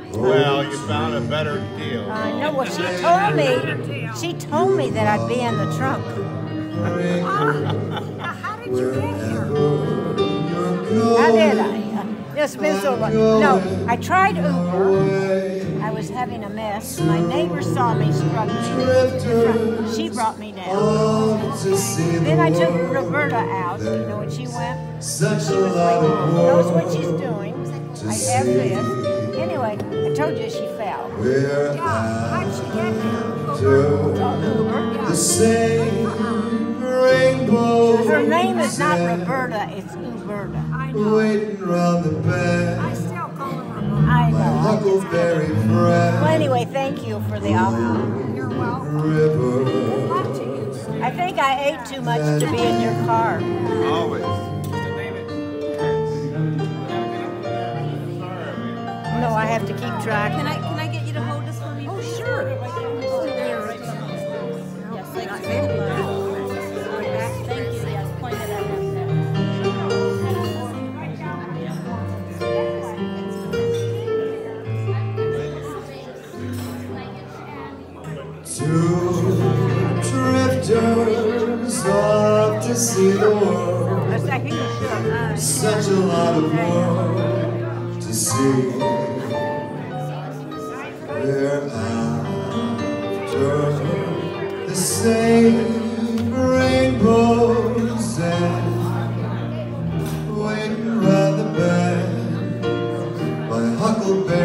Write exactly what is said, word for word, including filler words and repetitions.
Well, you found a better deal. I know. Well, she told me. She told me that I'd be in the trunk. Now, how did you get here? How did I? It's been so long. No, I tried Uber. I was having a mess. My neighbor saw me struggling. She brought me down. Then I took Roberta out. You know when she went? She was like, knows what she's doing. I have this. Anyway, I told you she fell. Yeah, how'd she get here? Uber. The same rainbow. Her name is not Roberta, it's Uberta. I know. Waiting round the I bend. still call her Roberta. I My know. huckleberry friend. Well, anyway, thank you for the offer. You're welcome. River. Good luck to you, Steve. I think I ate too much to be in your car. Always. No, I have to keep track. Can I can I get you to hold this for me? Oh, sure. Yes, like thank you. Yes, point it out. Two drifters off to see the world. I think you should. Such a lot of world to see. We're after the same rainbows and waiting round the bend. My huckleberry